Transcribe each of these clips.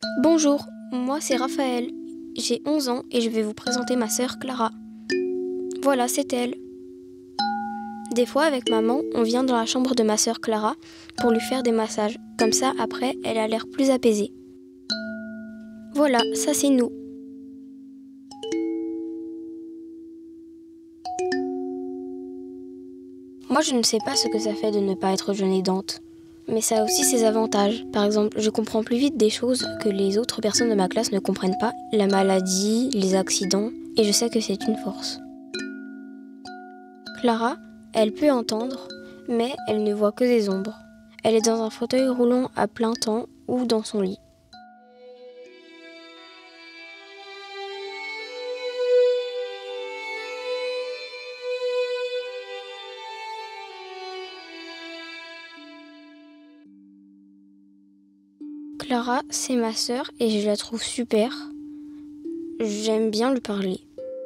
Bonjour, moi c'est Raphaël, j'ai 11 ans et je vais vous présenter ma sœur Clara. Voilà, c'est elle. Des fois avec maman, on vient dans la chambre de ma sœur Clara pour lui faire des massages. Comme ça, après, elle a l'air plus apaisée. Voilà, ça c'est nous. Moi je ne sais pas ce que ça fait de ne pas être jeune aidante. Mais ça a aussi ses avantages. Par exemple, je comprends plus vite des choses que les autres personnes de ma classe ne comprennent pas. La maladie, les accidents, et je sais que c'est une force. Clara, elle peut entendre, mais elle ne voit que des ombres. Elle est dans un fauteuil roulant à plein temps ou dans son lit. Clara, c'est ma sœur et je la trouve super. J'aime bien lui parler.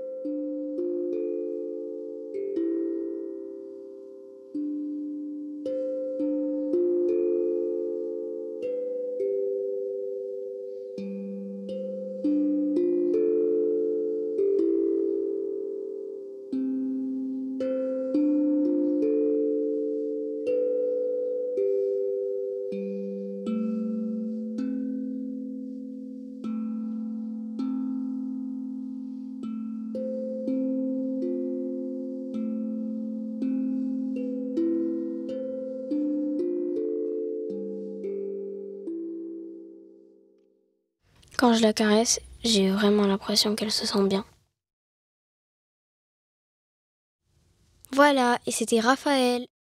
Quand je la caresse, j'ai vraiment l'impression qu'elle se sent bien. Voilà, et c'était Raphaël.